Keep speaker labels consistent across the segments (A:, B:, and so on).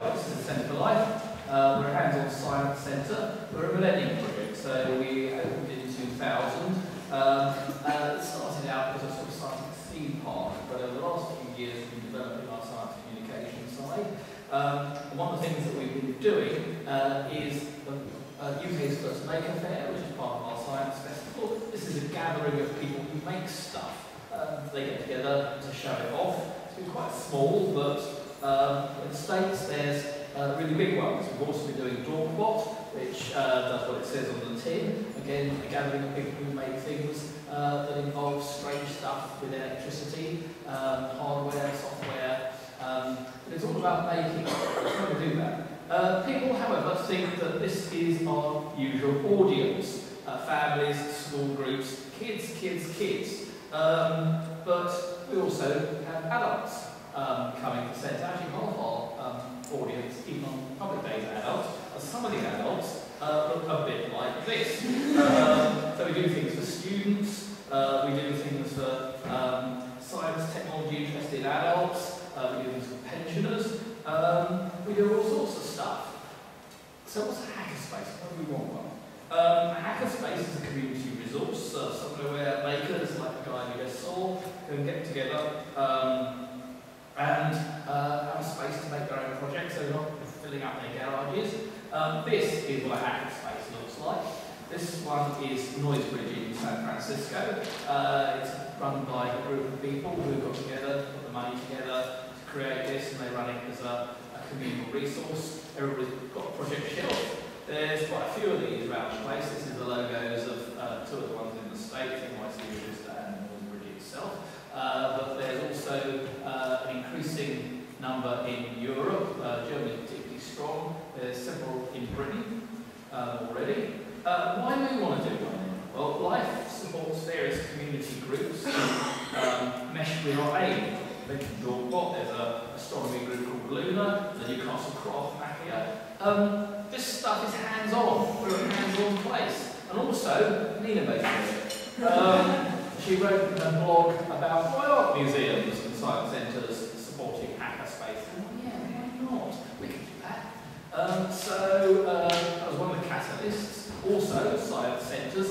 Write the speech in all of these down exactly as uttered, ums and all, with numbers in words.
A: This is the Centre for Life. Uh, we're a hands-on science centre. We're a millennium project, so we opened in two thousand. Um, uh, it started out as a sort of scientific theme park, but over the last few years we've been developing our science communication side. Um, and one of the things that we've been doing uh, is the uh, U K's first Maker Fair, which is part of our science festival. This is a gathering of people who make stuff. Um, they get together to show it off. It's been quite small, but Um, in the States, there's uh, really big ones. We've also been doing Dorkbot, which uh, does what it says on the tin. Again, a gathering of people who make things uh, that involve strange stuff with electricity, um, hardware, software. Um, but it's all about making. Trying to do that. Uh, people, however, think that this is our usual audience: uh, families, small groups, kids, kids, kids. Um, but we also have adults. Um, coming to centre. Actually, half our um, audience, even on public days, are adults. And some of the adults uh, look a bit like this. um, so we do things for students, uh, we do things for um, science, technology interested adults, uh, we do things for pensioners, um, we do all sorts of stuff. So what's a hackerspace? Why do we want one? Um, a hackerspace is a community resource, uh, somewhere where makers, like the guy we just saw, can get together um, and uh, have a space to make their own projects, so they're not filling up their garages. Um, this is what a hackerspace looks like. This one is Noise Bridge in San Francisco. Uh, it's run by a group of people who got together, put the money together to create this, and they run it as a, a communal resource. Everybody's got a project shelf. There's quite a few of these around the place. This is the logos of uh, two of the ones in the States, N Y C Register and Noise Bridge itself. Uh, but there's also uh, an increasing number in Europe. Uh, Germany is particularly strong. There's several in Britain um, already. Uh, why do we want to do one? Well, Life supports various community groups um, meshed with our aim. I mentioned Dorkbot, there's a astronomy group called Luna, the Newcastle Craft Map here. Um, this stuff is hands-on. We're a hands-on place. And also, Nina made it. Um, She wrote a blog about why aren't museums and science centres supporting hackerspace? And well, yeah, why not? We can do that. Um, so uh, that was one of the catalysts. Also, science centres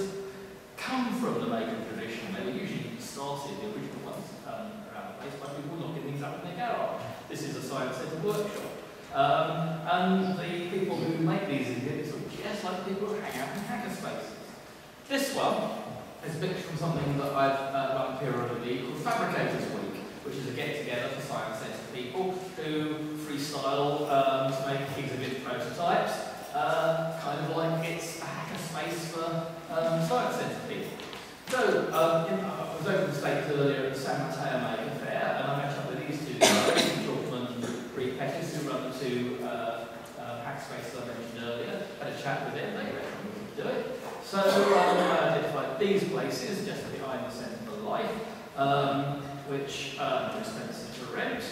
A: come from the maker tradition. They were usually started, the original ones um, around the place, by people knocking things up in their garage. This is a science centre workshop. Um, and the people who make these exhibits are just like the people who hang out in hackerspaces. This one is a picture from something that I've uh, run periodically called Fabricators Week, which is a get-together for science centre people who freestyle um, to make exhibit prototypes, uh, kind of like it's a hackerspace for um, science centre people. So, um, in, I was over in the States earlier at the San Mateo Maker Fair, and I met up with these two guys, Jordan and Bree Pettis, who run the two uh, uh, hackerspaces I mentioned earlier. Had a chat with them, they reckon we could do it. So um, I identified these places just behind the Centre for Life, um, which um, are expensive to rent,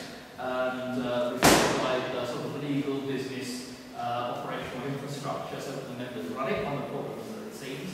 A: and uh, we provide uh, sort of legal, business, uh, operational infrastructure so that the members run it. One of the problems that it seems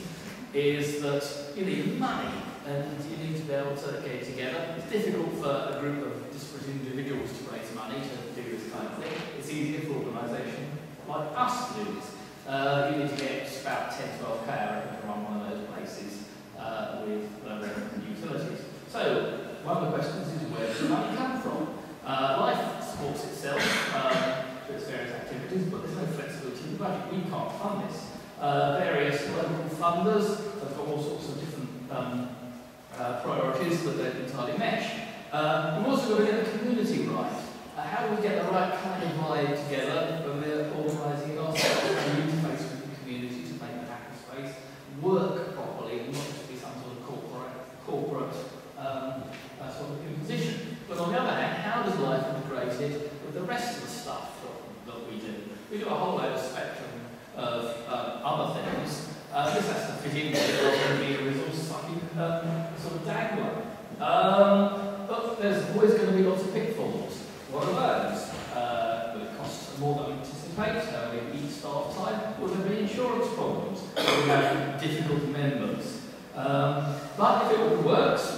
A: is that you need money and you need to be able to get it together. It's difficult for a group of disparate individuals to raise money to do this kind of thing. It's easier for an organisation like us to do this. Uh, you need to get about ten to twelve K, I reckon, to run one of those places uh, with uh, relevant utilities. So, one of the questions is, where does the money come from? Uh, Life supports itself um, through its various activities, but there's no flexibility in the budget. We can't fund this. Uh, various local funders have got all sorts of different um, uh, priorities that don't entirely mesh. Uh, we've also got to get the community right. Uh, how do we get the right kind of vibe together when we're organising it ourselves? How do we interface with the community to make the hackerspace work properly and not just be some sort of corporate, corporate um, uh, sort of imposition? But on the other hand, how does Life integrate it with the rest of the stuff that, that we do? We do a whole load of spectrum of um, other things. Uh, this has to fit in with the being a resource sucking um, sort of dangler. Um, but there's always going to be lots of pitfalls. What are those? Uh, will it cost more than we anticipate? Uh, will it eat staff time? Will there be insurance problems? Will we have difficult members? Um, but if it all works,